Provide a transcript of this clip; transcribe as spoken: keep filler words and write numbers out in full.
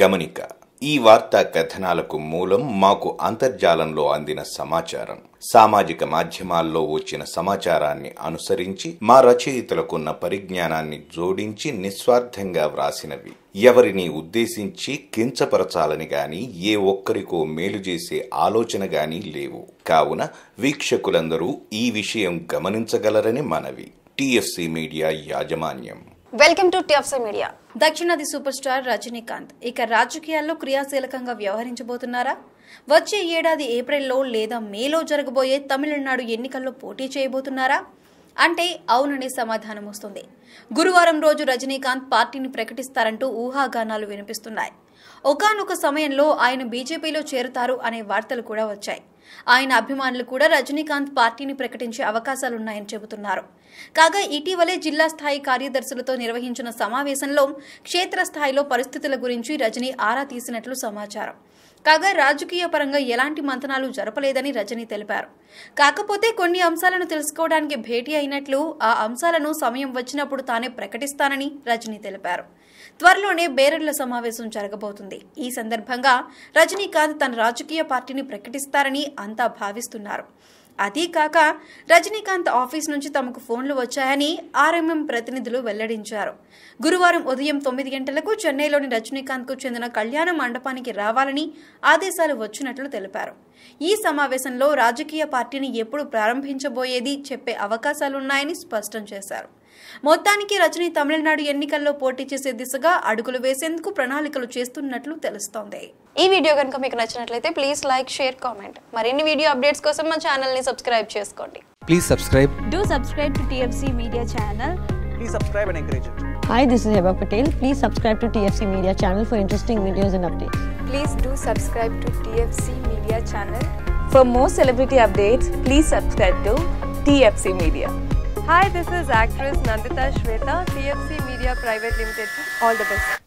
గమనిక ఈ వార్తా కథనాలకు మూలం మాకు అంతర్జాలంలో అందిన సమాచారం. సామాజిక మాధ్యమాల్లో వచ్చిన సమాచారాన్ని అనుసరించి మా రచయితలకున్న పరిజ్ఞానాన్ని జోడించి నిస్వార్థంగా వ్రాసినవి. ఎవరిని ఉద్దేశించి కించపరచాలని గాని ఏ ఒక్కరికో మేలు చేసే ఆలోచన గాని లేవు. కావున వీక్షకులందరూ ఈ విషయం గమనించగలరని మనవి. టిఎఫ్సి మీడియా యాజమాన్యం. Welcome to TFC media. దక్షిణాది సూపర్ స్టార్ రజనీకాంత్ ఇక రాజకీయాల్లో క్రియాశీలకంగా వ్యవహరించబోతున్నారా? వచ్చే ఏడాది ఏప్రిల్లో లేదా మేలో జరగబోయే తమిళనాడు ఎన్నికల్లో పోటీ చేయబోతున్నారా అంటే అవుననే సమాధానం వస్తుంది. గురువారం రోజు రజనీకాంత్ పార్టీని ప్రకటిస్తారంటూ ఊహాగానాలు వినిపిస్తున్నాయి. ఒకానొక సమయంలో ఆయన బీజేపీలో చేరుతారు అనే వార్తలు కూడా వచ్చాయి. ఆయన అభిమానులు కూడా రజనీకాంత్ పార్టీని ప్రకటించే అవకాశాలున్నాయని చెబుతున్నారు. కాగా ఇటీవలే జిల్లా స్థాయి కార్యదర్శులతో నిర్వహించిన సమావేశంలో క్షేత్రస్థాయిలో పరిస్థితుల గురించి రజనీ ఆరా తీసినట్లు సమాచారం. కాగా రాజకీయ పరంగా ఎలాంటి మంతనాలు జరపలేదని రజనీ తెలిపారు. కాకపోతే కొన్ని అంశాలను తెలుసుకోవడానికి భేటీ అయినట్లు, ఆ అంశాలను సమయం వచ్చినప్పుడు తానే ప్రకటిస్తానని రజనీ తెలిపారు. త్వరలోనే బేరర్ల సమావేశం జరగబోతుంది. ఈ సందర్భంగా రజనీకాంత్ తన రాజకీయ పార్టీని ప్రకటిస్తారని అంతా భావిస్తున్నారు. అదీ కాక రజనీకాంత్ ఆఫీస్ నుంచి తమకు ఫోన్లు వచ్చాయని ఆర్ఎంఎం ప్రతినిధులు వెల్లడించారు. గురువారం ఉదయం తొమ్మిది గంటలకు చెన్నైలోని రజనీకాంత్ కు చెందిన కళ్యాణ మండపానికి రావాలని ఆదేశాలు వచ్చినట్లు తెలిపారు. ఈ సమావేశంలో రాజకీయ పార్టీని ఎప్పుడు ప్రారంభించబోయేది చెప్పే అవకాశాలున్నాయని స్పష్టం చేశారు. మొత్తానికి రజనీ తమిళనాడు ఎన్నికల్లో పోటీ చేసే దిశగా అడుగులు వేసేందుకు ప్రణాళికలు చేస్తున్నట్లు తెలుస్తోంది. ఈ వీడియో కనుక మీకు నచ్చినట్లయితే ప్లీజ్ లైక్, షేర్, కామెంట్. మరిన్ని వీడియో అప్డేట్స్ కోసం మా ఛానల్ ని సబ్స్క్రైబ్ చేసుకోండి. Please subscribe. Do subscribe to T F C Media channel. Please subscribe and encourage it. Hi, this is Heba Patel. Please subscribe to T F C Media channel for interesting videos and updates. Please do subscribe to T F C Media channel. For more celebrity updates, please subscribe to T F C Media. Hi, this is actress Nandita Shweta, T F C Media Private Limited. All the best.